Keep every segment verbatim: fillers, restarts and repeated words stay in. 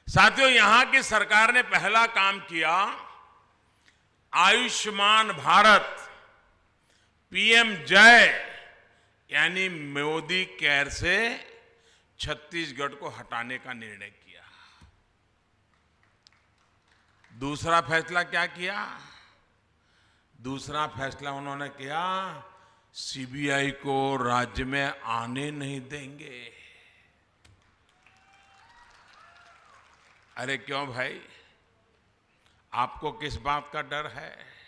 साथियों, यहां की सरकार ने पहला काम किया, आयुष्मान भारत पीएम जय यानी मोदी केयर से छत्तीसगढ़ को हटाने का निर्णय किया। दूसरा फैसला क्या किया? दूसरा फैसला उन्होंने किया, सीबीआई को राज्य में आने नहीं देंगे। अरे क्यों भाई, आपको किस बात का डर है?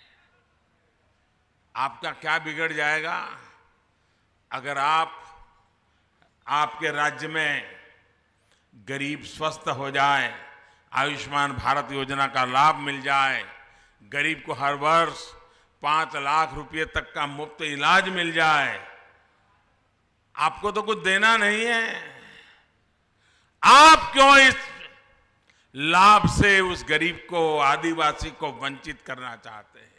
आपका क्या बिगड़ जाएगा अगर आप आपके राज्य में गरीब स्वस्थ हो जाए, आयुष्मान भारत योजना का लाभ मिल जाए, गरीब को हर वर्ष पांच लाख रुपए तक का मुफ्त इलाज मिल जाए? आपको तो कुछ देना नहीं है। आप क्यों इस लाभ से उस गरीब को, आदिवासी को वंचित करना चाहते हैं?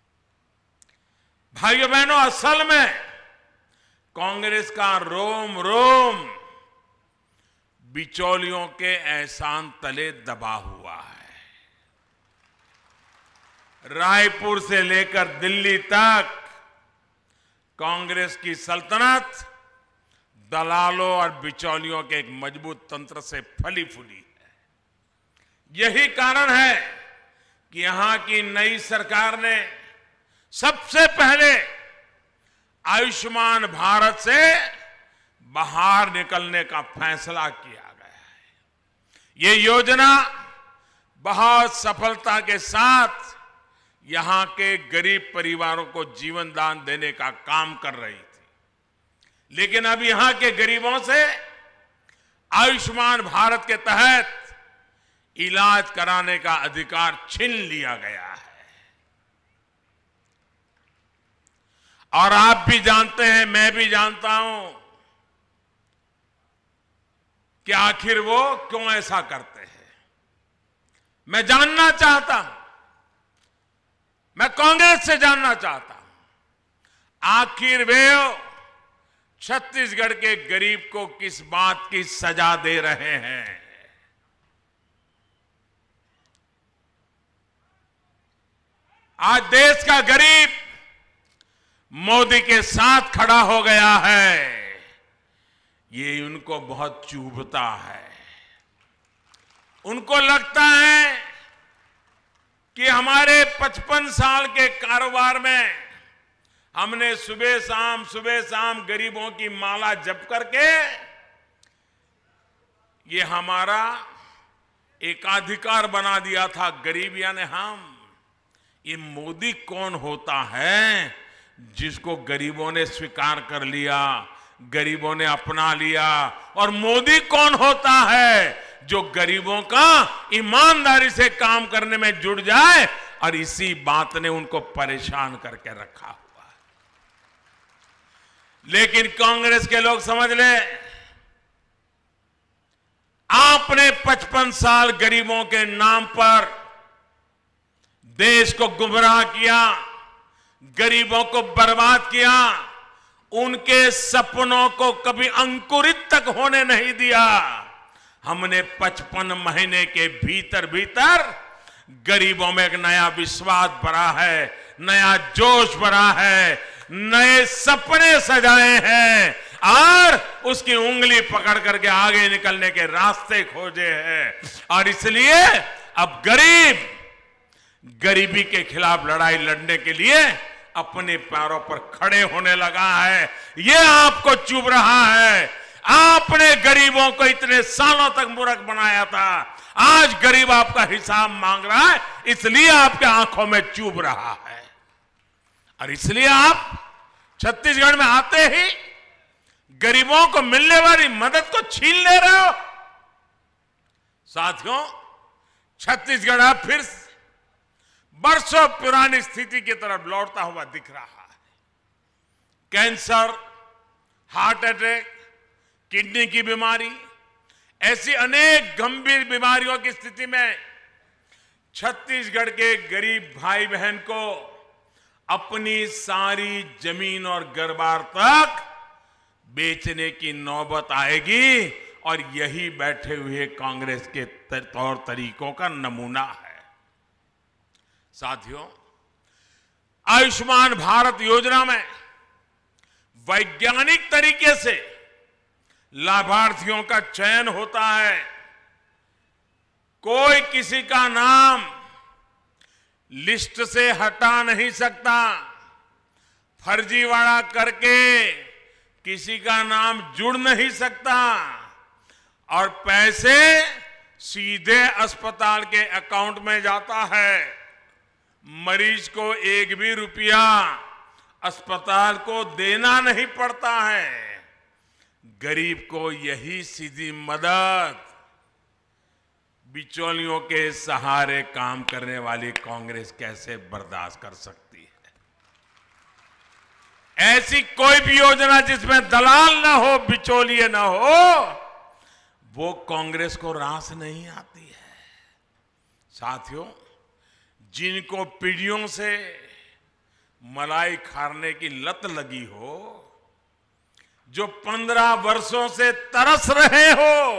भाइयों बहनों, असल में कांग्रेस का रोम रोम बिचौलियों के एहसान तले दबा हुआ है। रायपुर से लेकर दिल्ली तक कांग्रेस की सल्तनत दलालों और बिचौलियों के एक मजबूत तंत्र से फली फूली है। यही कारण है कि यहां की नई सरकार ने सबसे पहले आयुष्मान भारत से बाहर निकलने का फैसला किया गया है। ये योजना बहुत सफलता के साथ यहां के गरीब परिवारों को जीवन दान देने का काम कर रही थी, लेकिन अब यहां के गरीबों से आयुष्मान भारत के तहत इलाज कराने का अधिकार छीन लिया गया है। और आप भी जानते हैं, मैं भी जानता हूं कि आखिर वो क्यों ऐसा करते हैं। मैं जानना चाहता हूं, मैं कांग्रेस से जानना चाहता हूं, आखिर वे छत्तीसगढ़ के गरीब को किस बात की सजा दे रहे हैं? आज देश का गरीब मोदी के साथ खड़ा हो गया है, ये उनको बहुत चुभता है। उनको लगता है कि हमारे पचपन साल के कारोबार में हमने सुबह शाम सुबह शाम गरीबों की माला जप करके ये हमारा एकाधिकार बना दिया था। गरीब यानी हम। ये मोदी कौन होता है जिसको गरीबों ने स्वीकार कर लिया, गरीबों ने अपना लिया? और मोदी कौन होता है जो गरीबों का ईमानदारी से काम करने में जुट जाए? और इसी बात ने उनको परेशान करके रखा हुआ है। लेकिन कांग्रेस के लोग समझ ले, आपने पचपन साल गरीबों के नाम पर देश को गुमराह किया, गरीबों को बर्बाद किया, उनके सपनों को कभी अंकुरित तक होने नहीं दिया। हमने पचपन महीने के भीतर भीतर गरीबों में एक नया विश्वास भरा है, नया जोश भरा है, नए सपने सजाए हैं और उसकी उंगली पकड़ करके आगे निकलने के रास्ते खोजे हैं। और इसलिए अब गरीब गरीबी के खिलाफ लड़ाई लड़ने के लिए अपने पैरों पर खड़े होने लगा है। ये आपको चुभ रहा है। आपने गरीबों को इतने सालों तक मूर्ख बनाया था, आज गरीब आपका हिसाब मांग रहा है, इसलिए आपके आंखों में चुभ रहा है। और इसलिए आप छत्तीसगढ़ में आते ही गरीबों को मिलने वाली मदद को छीन ले रहे हो। साथियों, छत्तीसगढ़ अब फिर बरसों पुरानी स्थिति की तरफ लौटता हुआ दिख रहा है। कैंसर, हार्ट अटैक, किडनी की बीमारी, ऐसी अनेक गंभीर बीमारियों की स्थिति में छत्तीसगढ़ के गरीब भाई बहन को अपनी सारी जमीन और घर बार तक बेचने की नौबत आएगी और यही बैठे हुए कांग्रेस के तौर तरीकों का नमूना है। साथियों, आयुष्मान भारत योजना में वैज्ञानिक तरीके से लाभार्थियों का चयन होता है। कोई किसी का नाम लिस्ट से हटा नहीं सकता। फर्जीवाड़ा करके किसी का नाम जुड़ नहीं सकता और पैसे सीधे अस्पताल के अकाउंट में जाता है। मरीज को एक भी रुपया अस्पताल को देना नहीं पड़ता है। गरीब को यही सीधी मदद बिचौलियों के सहारे काम करने वाली कांग्रेस कैसे बर्दाश्त कर सकती है? ऐसी कोई भी योजना जिसमें दलाल ना हो, बिचौलिए ना हो, वो कांग्रेस को रास नहीं आती है। साथियों, जिनको पीढ़ियों से मलाई खाने की लत लगी हो, जो पंद्रह वर्षों से तरस रहे हो,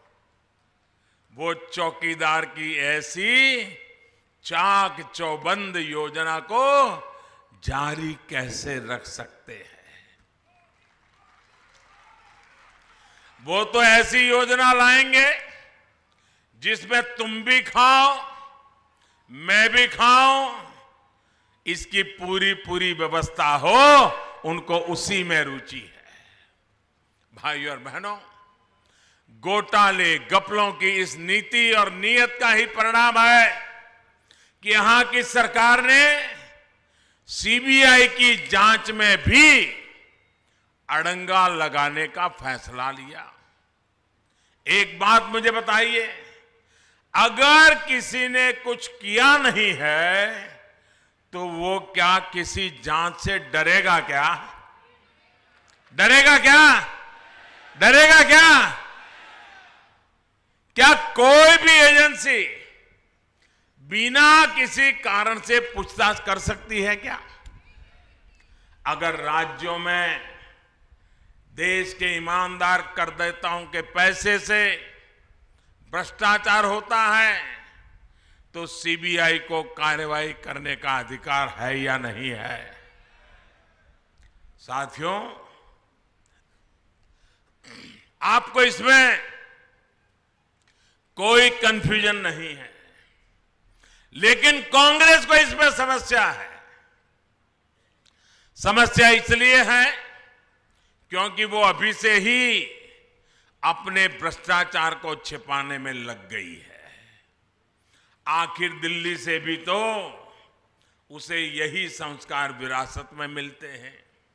वो चौकीदार की ऐसी चाक चौबंद योजना को जारी कैसे रख सकते हैं? वो तो ऐसी योजना लाएंगे जिसमें तुम भी खाओ, मैं भी खाऊं, इसकी पूरी पूरी व्यवस्था हो। उनको उसी में रुचि है। भाइयों और बहनों, घोटाले गपलों की इस नीति और नीयत का ही परिणाम है कि यहां की सरकार ने सीबीआई की जांच में भी अड़ंगा लगाने का फैसला लिया। एक बात मुझे बताइए, अगर किसी ने कुछ किया नहीं है तो वो क्या किसी जांच से डरेगा? क्या डरेगा? क्या डरेगा? क्या क्या कोई भी एजेंसी बिना किसी कारण से पूछताछ कर सकती है क्या? अगर राज्यों में देश के ईमानदार करदाताओं के पैसे से भ्रष्टाचार होता है तो सीबीआई को कार्रवाई करने का अधिकार है या नहीं है? साथियों, आपको इसमें कोई कंफ्यूजन नहीं है, लेकिन कांग्रेस को इसमें समस्या है। समस्या इसलिए है क्योंकि वो अभी से ही अपने भ्रष्टाचार को छिपाने में लग गई है। आखिर दिल्ली से भी तो उसे यही संस्कार विरासत में मिलते हैं।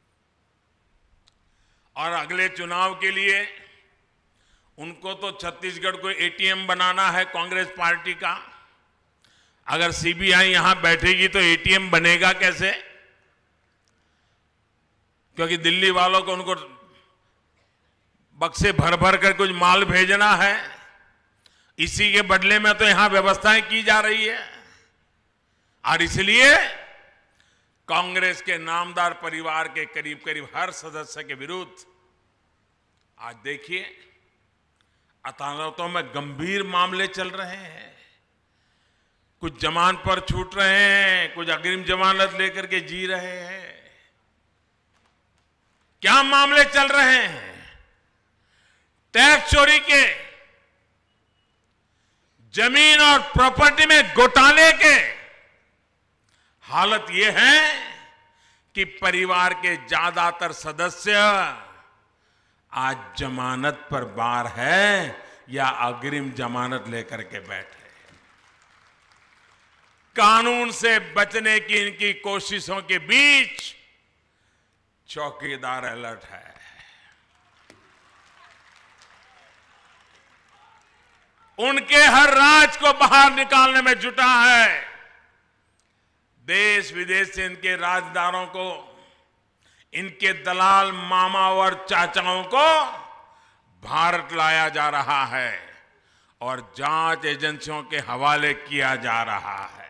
और अगले चुनाव के लिए उनको तो छत्तीसगढ़ को एटीएम बनाना है कांग्रेस पार्टी का। अगर सीबीआई यहां बैठेगी तो एटीएम बनेगा कैसे? क्योंकि दिल्ली वालों को उनको बक्से भर भर कर कुछ माल भेजना है, इसी के बदले में तो यहां व्यवस्थाएं की जा रही है। और इसलिए कांग्रेस के नामदार परिवार के करीब करीब हर सदस्य के विरुद्ध आज देखिए अदालतों में गंभीर मामले चल रहे हैं। कुछ जमानत पर छूट रहे हैं, कुछ अग्रिम जमानत लेकर के जी रहे हैं। क्या मामले चल रहे हैं? टैक्स चोरी के, जमीन और प्रॉपर्टी में घोटाले के। हालत यह है कि परिवार के ज्यादातर सदस्य आज जमानत पर बाहर है या अग्रिम जमानत लेकर के बैठे। कानून से बचने की इनकी कोशिशों के बीच चौकीदार अलर्ट है। उनके हर राज को बाहर निकालने में जुटा है। देश विदेश से इनके राजदारों को, इनके दलाल मामा और चाचाओं को भारत लाया जा रहा है और जांच एजेंसियों के हवाले किया जा रहा है।